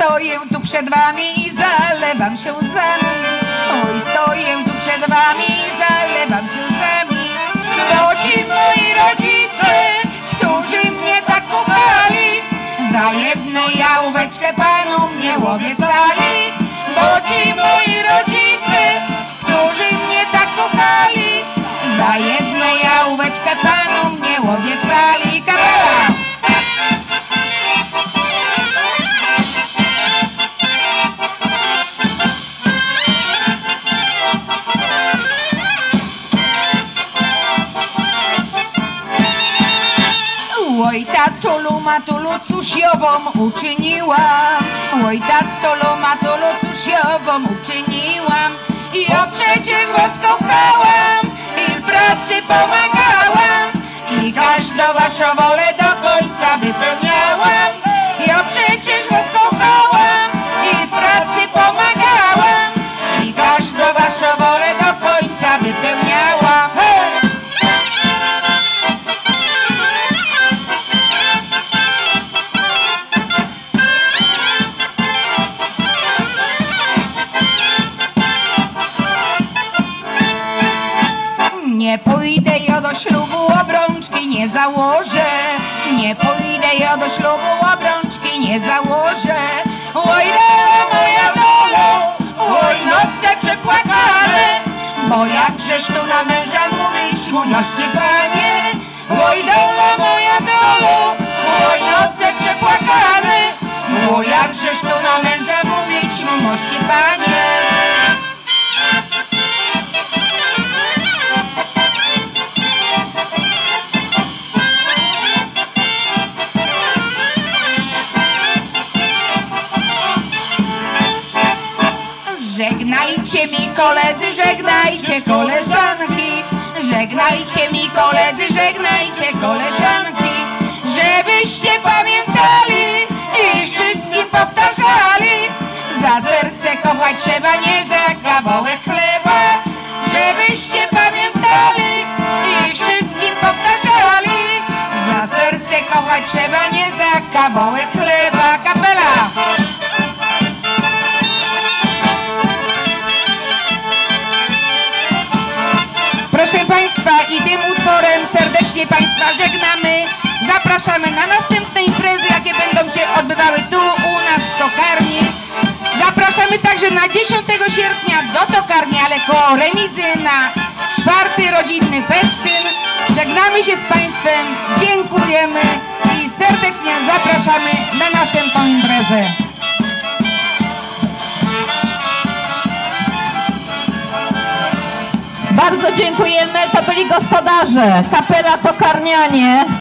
stoję tu przed wami i zalewam się łzami. Oj, stoję tu przed wami i zalewam się łzami. Bo ci moi rodzice, którzy mnie tak kochali, za jedną jałóweczkę Panu mnie obiecali. Bo ci moi rodzice, którzy mnie tak kochali, za jedną jałóweczkę Panu mnie obiecali. Kapela! Oj, tatulu, matulu, cóż ja wam uczyniłam? Oj, tatulu, matulu, cóż ja wam uczyniłam? Ja przecież was kochałam i w pracy pomagałam i każdą waszą wolę do końca wypełniałam. Ja przecież was kochałam i w pracy pomagałam i każdą waszą wolę do końca wypełniałam. Hej! Nie pójdę ja do ślubu, obrączki nie założę. Nie pójdę ja do ślubu, obrączki nie założę. Oj, dola moja dolo, oj, noce przepłakane, bo jakżeż tu na męża mówić, mości panie. Oj, dola moja dolo, oj, noce przepłakane, bo jakżeż tu na męża mówić, mości panie. Żegnajcie mi koledzy, żegnajcie koleżanki. Żegnajcie mi koledzy, żegnajcie koleżanki. Żebyście pamiętali i wszystkim powtarzali, za serce kochać trzeba, nie za kawałek chleba. Żebyście pamiętali i wszystkim powtarzali, za serce kochać trzeba, nie za kawałek chleba. Kapela! Proszę Państwa, i tym utworem serdecznie Państwa żegnamy. Zapraszamy na następne imprezy, jakie będą się odbywały tu u nas w Tokarni. Zapraszamy także na 10 sierpnia do Tokarni, ale koło remizy na 4. rodzinny festyn. Żegnamy się z Państwem, dziękujemy i serdecznie zapraszamy na następną imprezę. Bardzo dziękujemy, to byli gospodarze, kapela Tokarnianie.